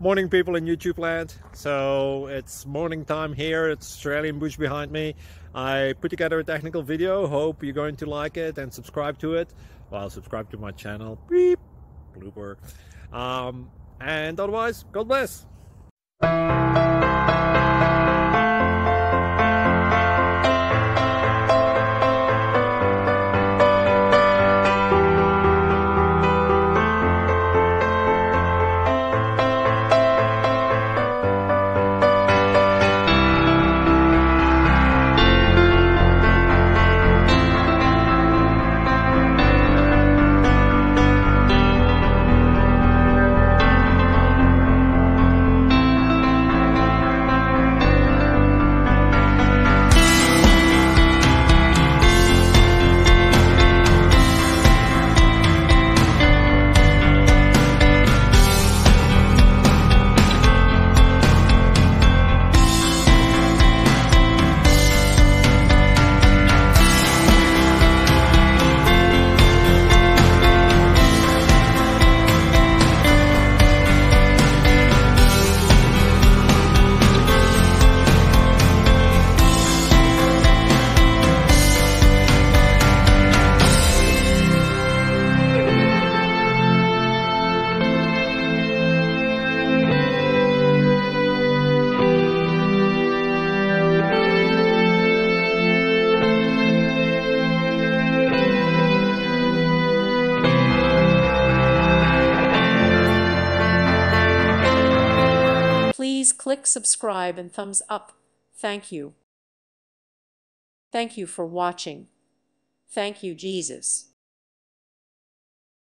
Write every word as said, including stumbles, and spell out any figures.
Morning, people in YouTube land. So it's morning time here. It's Australian bush behind me. I put together a technical video. Hope you're going to like it and subscribe to it. Well, subscribe to my channel. Beep. Blooper. Um, and otherwise, God bless. Please click subscribe and thumbs up. Thank you. Thank you for watching. Thank you, Jesus.